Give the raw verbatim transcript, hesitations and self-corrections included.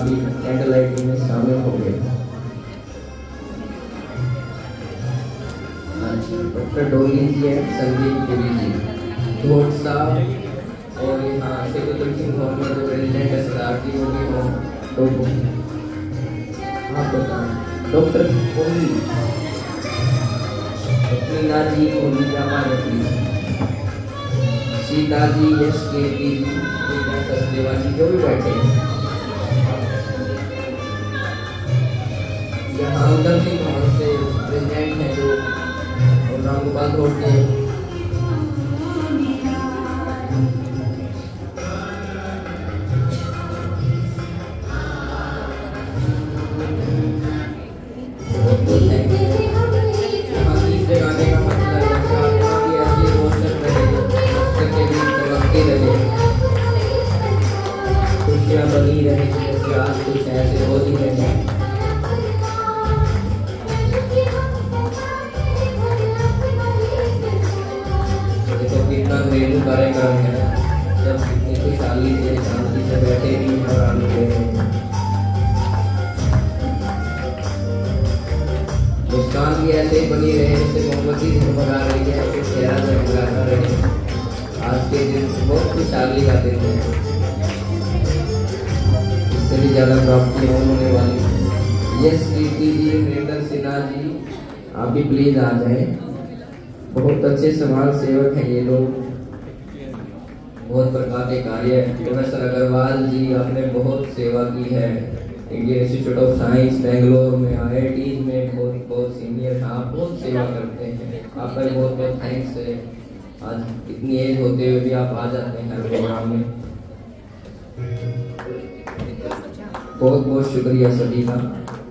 भी candle lighting में शामिल हो गए। डॉक्टर डोली जी है, संदीप पुरी जी, घोट साहब और यहाँ से कुतुब सिंह हॉल में जो प्रेसिडेंट है सरदार जी वो भी हो। हाँ doctor Kohli, Meena ji Kohli Jamavati, Sita ji, S K T ji, Sachdeva ji जो भी बैठे हैं। यहाँ उधर सिंह हॉल से प्रेसिडेंट है जो और राम गोपाल रोड के बनी रहे जैसे आज कुछ ऐसे हो ही रहे। देखो कितना घरेलू कार्यक्रम है, जब कितनी खुशहाली से शांति से बैठे भी और आनंद ले रहे हैं। मुस्कान भी ऐसे ही बनी रहे जैसे मोमबत्ती झगमगा रही है, फिर चेहरा झगमगाता रहे। आज के दिन बहुत खुशहाली का दिन है, भी ज़्यादा प्राप्ति होने वाली। यस कीर्ति जी, वीरेंद्र सिन्हा जी, आप भी प्लीज आ जाएं। बहुत अच्छे समाज सेवक हैं ये लोग, बहुत प्रकार के कार्य। प्रोफेसर अग्रवाल जी, आपने बहुत सेवा की है Indian Institute of Science Bangalore में, आई आई टी में बहुत बहुत सीनियर हैं आप, बहुत सेवा करते हैं। आपका बहुत बहुत थैंक्स है, आज इतनी एज होते हुए भी आप आ जाते हैं हर प्रोग्राम में। बहुत बहुत शुक्रिया सभी का।